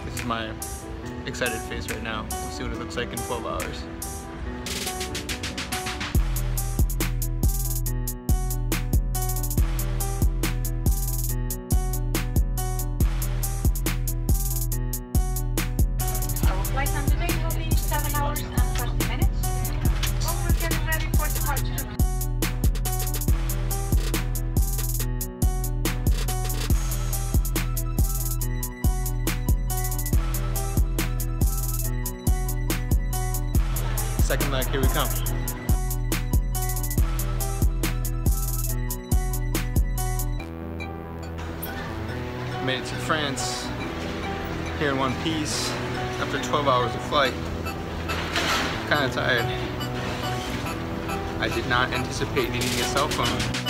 This is my excited face right now. We'll see what it looks like in 12 hours. Our flight time today will be 7 hours and 30 minutes. Well, we're getting ready for departure. Second leg, here we come. Made it to France here in one piece after 12 hours of flight. Kind of tired. I did not anticipate needing a cell phone.